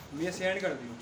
मैं सेंड कर दी।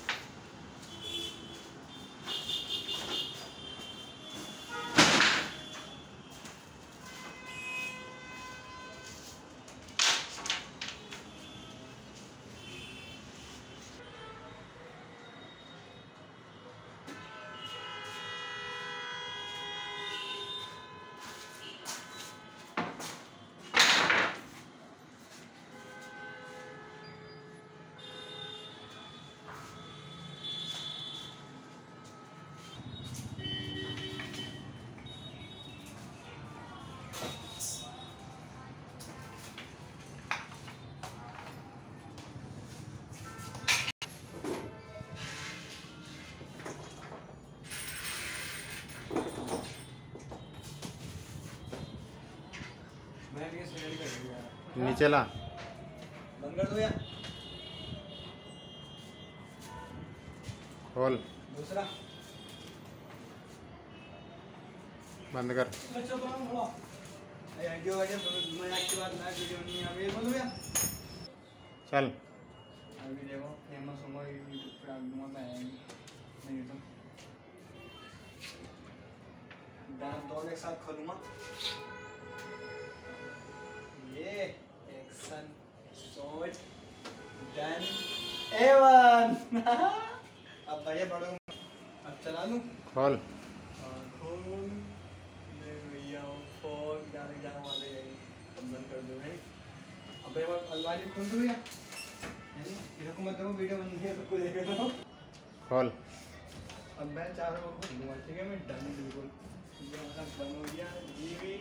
नीचे ला, बंद कर दो यार। खोल, दूसरा बंद कर। बच्चों को हम बोलो वीडियो वजह मैं एक्टिव बात ना वीडियो नहीं आ रही बोलो यार। चल अभी देखो फेमस होगा यूट्यूब पे डाल दूंगा मैं नहीं तो दांत दोनों एक साथ खोलूंगा। ये एक्शन शॉट डन एवन। अब भैया बड़ो अब चला लूं। खोल, और खोल ले भैया फोन जाने जाने वाले हैं। अब बंद कर दो भाई। अब एक बार अलमारी खोल दो भैया। इसको मत देखो वीडियो बन गई है सबको देख रहे हो। खोल। अब मैं चारों को खोलूंगा ठीक है मैं डन बिल्कुल। ये हमारा बन हो गया जीवी।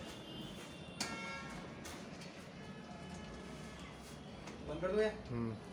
बंद कर दो यार।